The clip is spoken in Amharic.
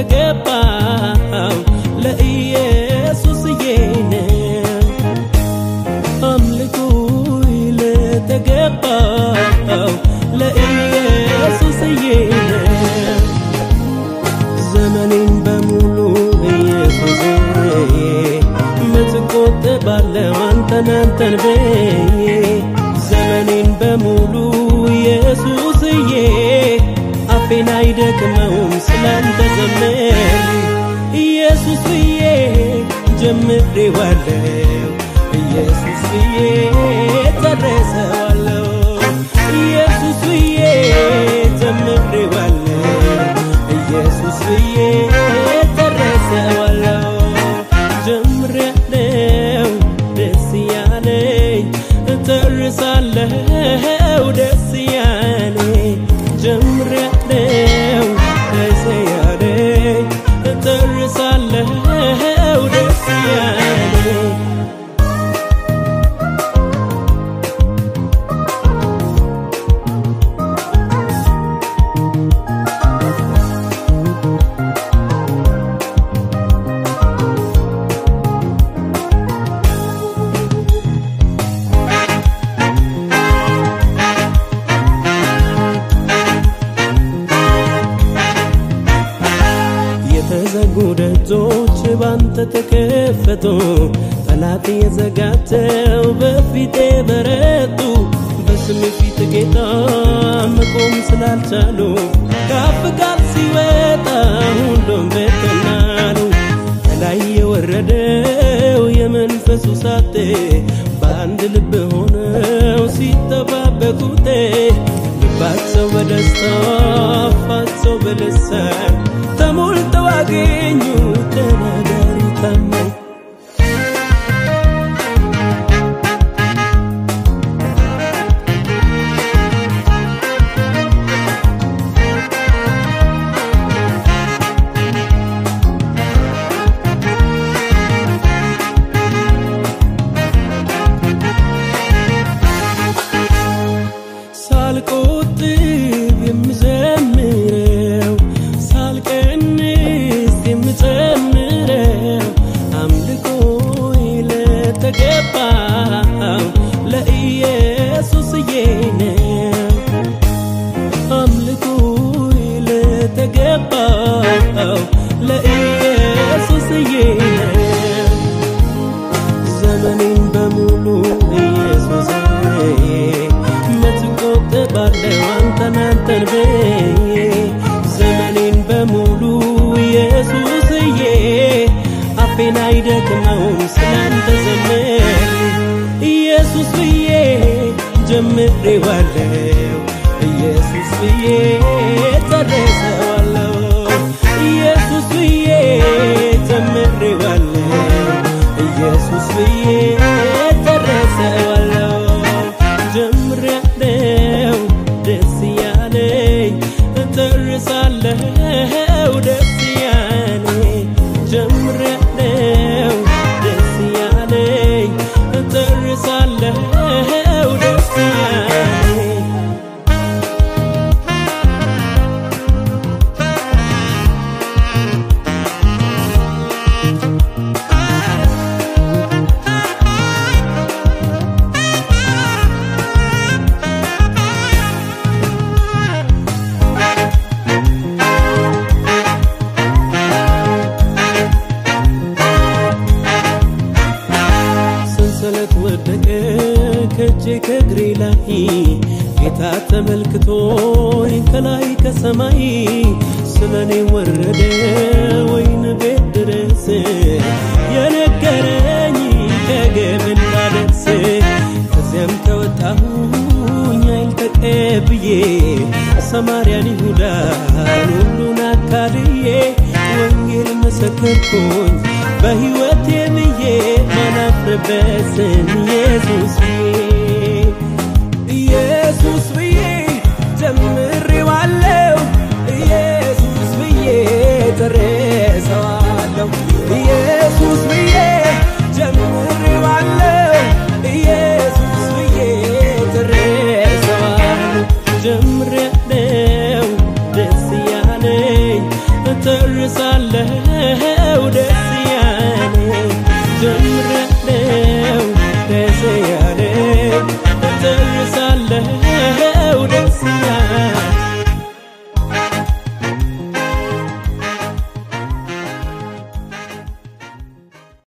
ለተገባው ለኢየሱስዬ አምልኮ ለተገባው ለኢየሱስዬ ዘመኔን በሙሉ ኢየሱስዬ ምትቆጥባለው አንተን በይ ዘመኔን በሙሉ ኢየሱስዬ አፌን አይደክመውም ስላንተ ዘመር ኢየሱስዬ ጀምሬዋለሁ ኢየሱስዬ ተረሰዋለሁ ኢየሱስዬ ጀምሬዋለሁ ኢየሱስዬ ተረሰዋለሁ ጀምሬያለሁ ደስ ያለኝ ተርሳለሁ ደስ ያለኝ ጀምሬያለሁ ደስ ያለኝ ተርሳለሁ ደስ ያለኝ ደጆች ባንተ ተከፈቱ ጠላት የዘጋቸው በፊቴ በረቱ በስም ፊት ጌታ መቆም ስላልቻሉ ካፍ ቃል ሲወጣ ሁሉም በተናሉ ከላይ የወረደው የመንፈሱ እሳት በአንድ ልብ ሆነው ሲጠባበቁት ልባቸው በደስታ አፋቸው በልሳን ተሞልተው አገኙት ተናጋሪ ታማኝ ሳልቆጥብ የምዘምረው ሳልቀንስ የምጨምረው አምልኮ ለተገባው ለኢየሱስዬ አምልኮ ለተገባው ለኢየሱስዬ ዘመኔን በሙሉ ኢየሱስዬ ምትቆጥባለው አንተን በይ ዘመኔን በሙሉ ኢየሱስዬ አፌን አይደክመውም ስላንተ ዘመር ኢየሱስዬ ጀምሬዋለሁ ኢየሱስዬ ተረሰዋለሁ ኢየሱስዬ ጀምሬዋለሁ ኢየሱስዬ ተረሰዋለሁ ጀምሬያለሁ ደስ ያለኝ ተርሳለሁ ደስ ያለኝ ጀምሬያለሁ ደስ ያለኝ ተርሳለሁ ደስ ያለኝ ሰንሰለት ወደቀ ከእጄ ከእግሬ ላይ ጌታ ተመልክቶኝ ከላይ ከሰማይ ስለኔ ወረደ ወይን ቤት ድረስ የነገረኝ ከግብ እንዳደርስ ከዚያም ከወጣሁኝ ኃይል ተቀብዬ ሰማርያን ይሁዳን ሁሉን አካልዬ ወንጌል መሰከርኩኝ በሕይወቴ ብዬ ማናፍርበትን ኢየሱስ